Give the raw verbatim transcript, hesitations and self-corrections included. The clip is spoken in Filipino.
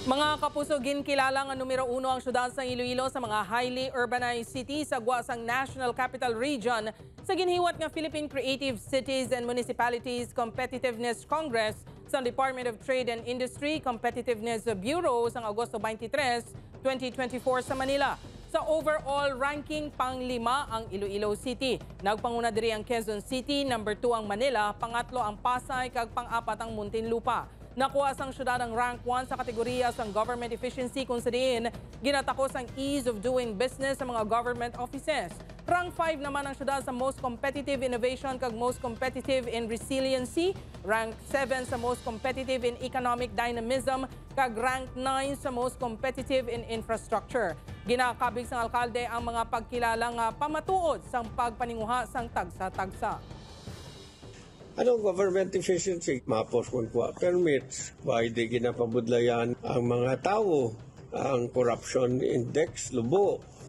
Mga kapuso, ginkilala nga numero uno ang syudad sa Iloilo sa mga highly urbanized cities sa Guasang National Capital Region sa ginhiwat nga Philippine Creative Cities and Municipalities Competitiveness Congress sa Department of Trade and Industry Competitiveness Bureau sa Agosto twenty-third, twenty twenty-four sa Manila. Sa overall ranking, pang-lima ang Iloilo City. Nagpanguna diri ang Quezon City, number two ang Manila, pangatlo ang Pasay, kag pang-apat ang Muntinlupa. Nakuha sang syudad ang rank one sa kategorya sang government efficiency kung sa diin ginatakos ang ease of doing business sa mga government offices. Rank five naman ang syudad sa most competitive innovation kag most competitive in resiliency. Rank seven sa most competitive in economic dynamism kag rank nine sa most competitive in infrastructure. Ginakabig sang alkalde ang mga pagkilala nga pamatuod sang pagpaninguha sang tagsa-tagsa. Anong government efficiency? Mapos kung kuha permits, why di ginapabudlayan ang mga tao, ang corruption index lubo,